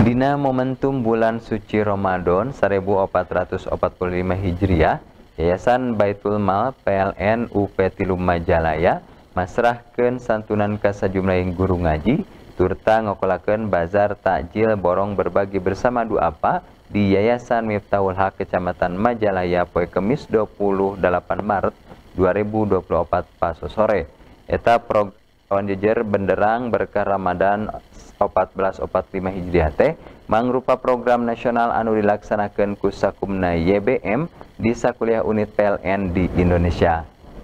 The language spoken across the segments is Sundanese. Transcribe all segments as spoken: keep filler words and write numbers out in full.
Dina momentum bulan suci Ramadan seribu empat ratus empat puluh lima Hijriah, Yayasan Baitul Mal P L N U P Tilu Majalaya masrahkeun santunan ka sajumlah guru ngaji turta ngokolakeun bazar takjil borong berbagi bersama duapa di Yayasan Miftahul Haq Kecamatan Majalaya poe Kemis dua puluh delapan Maret dua ribu dua puluh empat pas sore. Eta program jejer benderang berkah Ramadan empat belas empat puluh lima Hijriah teh mangrupa program nasional anu dilaksanakeun ku sakumna Y B M di sakuliah unit P L N di Indonesia.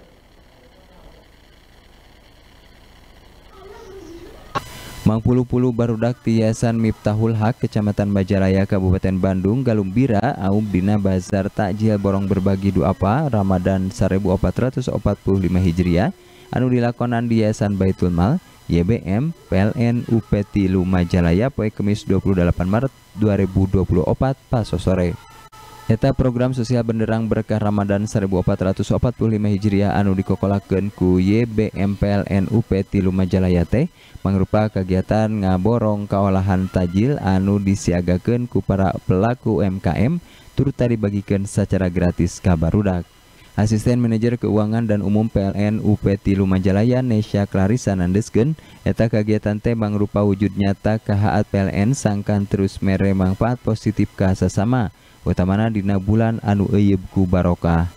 Mangpulu-pulu barudak ti Yayasan Miftahul Haq Kecamatan Majalaya Kabupaten Bandung galumbira aum dina bazar takjil borong berbagi duapa Ramadan seribu empat ratus empat puluh lima Hijriah anu dilakonan di Yayasan Baitul Mal Y B M P L N U P Tilu Majalaya poe Kemis dua puluh delapan Maret dua ribu dua puluh empat pas sore. Eta program sosial benderang berkah Ramadan seribu empat ratus empat puluh lima Hijriah anu dikokolakeun ku Y B M P L N U P Tilu Majalaya teh mangrupa kegiatan ngaborong kaolahan tajil anu disiagakeun ku para pelaku U M K M turut dibagikeun secara gratis ka barudak. Asisten Manajer Keuangan dan Umum P L N U P Tilu Majalaya Nesya Clarissa nandeskeun eta kagiatan teh mangrupa wujud nyata kahaat P L N sangkan terus mere manfaat positif ka sasama utamana dina bulan anu euyeuh ku barokah.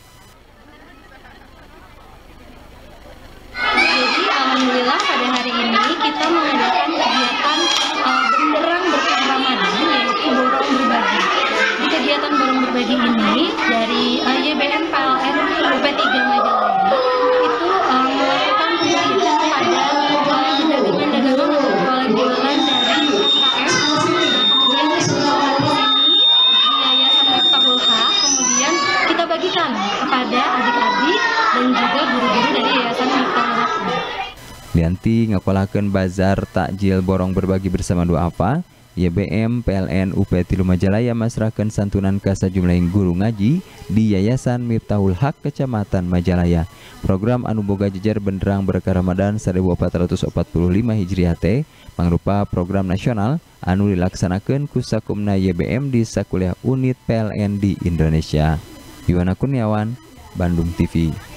Jadi alhamdulillah pada hari ini kita mengadakan kegiatan uh, benderang berkah Ramadan yaitu borong berbagi. Di kegiatan borong berbagi ini dari uh, Y B M P L N U P tiga Majalaya itu uh, melakukan pembagian kepada uh, dagangan-dagangan atau jualan-jualan dari U M K M. Kemudian di sini di Yayasan Miftahul Haq kemudian kita bagikan kepada adik-adik dan juga guru-guru dari Yayasan Miftahul Haq. Lianti ngakolakeun bazar takjil borong berbagi bersama duapa. Y B M P L N U P Tilu Majalaya masrahkeun santunan ka sajumlah guru ngaji di Yayasan Miftahul Haq Kecamatan Majalaya. Program anu boga jejer benderang berkah Ramadan seribu empat ratus empat puluh lima Hijriah teh mangrupa program nasional anu dilaksanakeun ku sakumna Y B M di sakuliah unit P L N di Indonesia. Yuwana Kurniawan, Bandung T V.